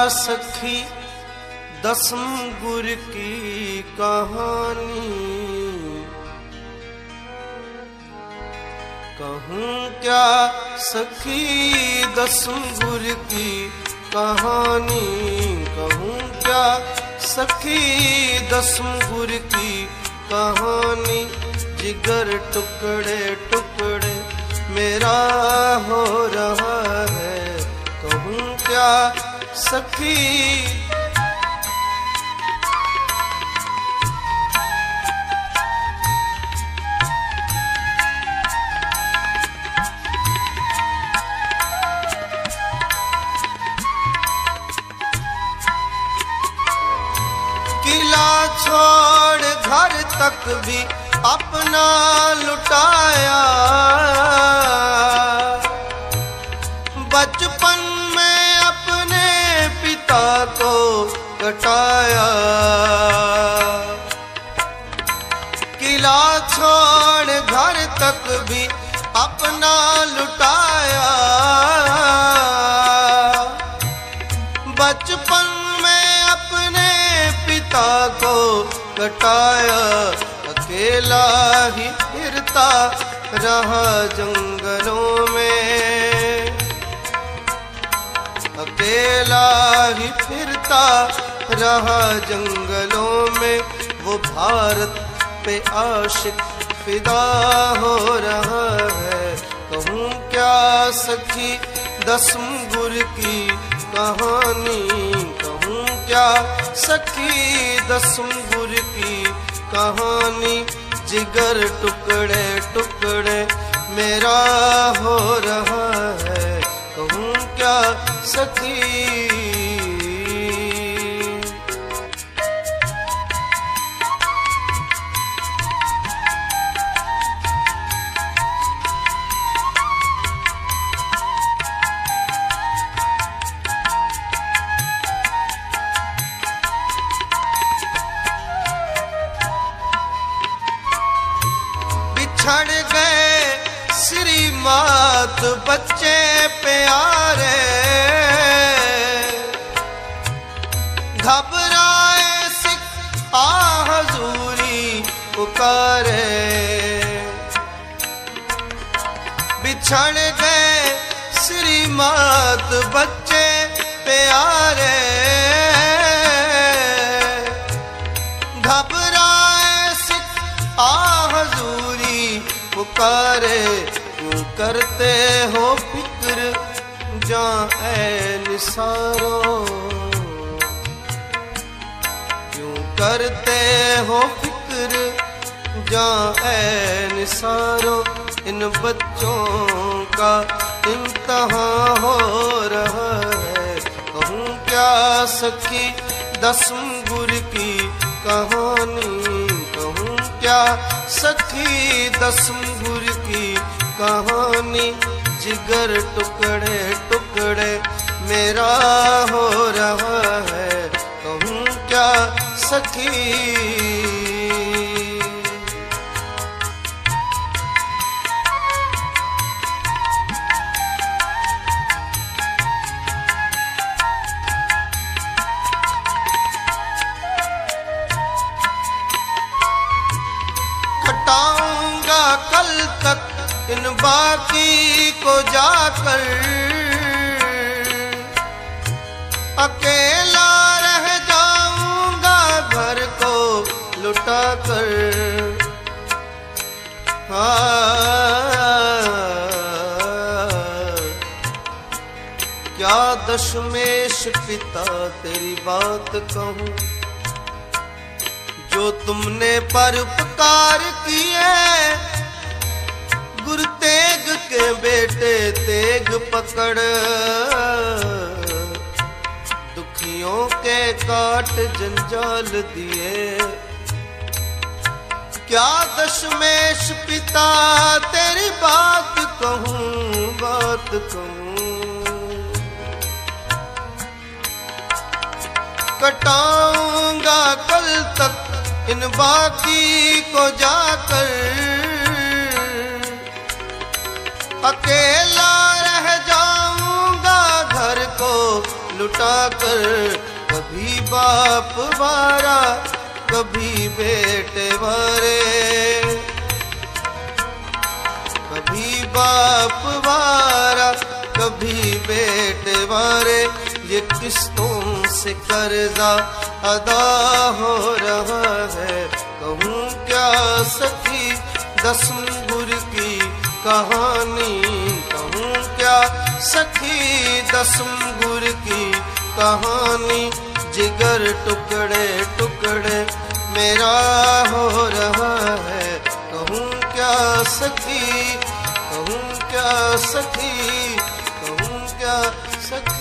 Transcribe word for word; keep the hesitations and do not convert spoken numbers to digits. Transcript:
सखी दसम गुर की कहानी, कहूँ क्या सखी दसम गुर की कहानी, कहूँ क्या सखी दसम गुर की कहानी। जिगर टुकड़े टुकड़े मेरा हो रहा है, कहूँ क्या सखी। किला छोड़ घर तक भी अपना लुटाया, बचपन में अपने पिता को कटाया। किला छोड़ घर तक भी अपना लुटाया, बचपन में अपने पिता को कटाया। अकेला ही फिरता रहा जंगलों में, अकेला ही फिरता रहा जंगलों में। वो भारत पे आशिक फिदा हो रहा है, कहूँ क्या सखी दसम गुर की कहानी, कहूँ क्या सखी दसम गुर की कहानी। जिगर टुकड़े टुकड़े मेरा हो रहा है, कहूँ क्या सखी। बिछड़ गए श्रीमात बच्चे प्यारे, घबराए सिख आ हजूरी पुकारे। बिछड़ गए श्रीमात बच्चे प्यारे, घबराए सिख आ हजूरी पुकारे। क्यों करते हो फिक्र जां ऐ निसारो, क्यों करते हो फिक्र जां ऐ निसारो। इन बच्चों का इम्तिहान हो रहा है, कहूँ क्या सखी दसम गुर की कहानी, कहूँ क्या सखी दसम गुर की कहानी। जिगर टुकड़े टुकड़े मेरा हो रहा है, कहूँ क्या सखी। खटाऊंगा कल तक इन बाकी को जाकर, अकेला रह जाऊंगा घर को लुटा कर। हाँ, क्या दशमेश पिता तेरी बात कहूँ, जो तुमने परोपकार किए। गुरु तेग के बेटे तेग पकड़, दुखियों के काट जंजाल दिए। क्या दशमेश पिता तेरी बात कहूँ, बात कहूँ। कटाऊंगा कल तक इन बाकी को जाकर, अकेला रह जाऊंगा घर को लुटा कर, कभी बाप वारा कभी बेटे वारे, कभी बाप वारा कभी बेटे वारे। ये किस्तों से कर्जा अदा हो रहा है, कहूँ क्या सखी दसम गुर की कहानी, कहूँ क्या सखी दसम गुर की कहानी। जिगर टुकड़े टुकड़े मेरा हो रहा है, कहूँ क्या सखी, कहूँ क्या सखी, कहूँ क्या सखी।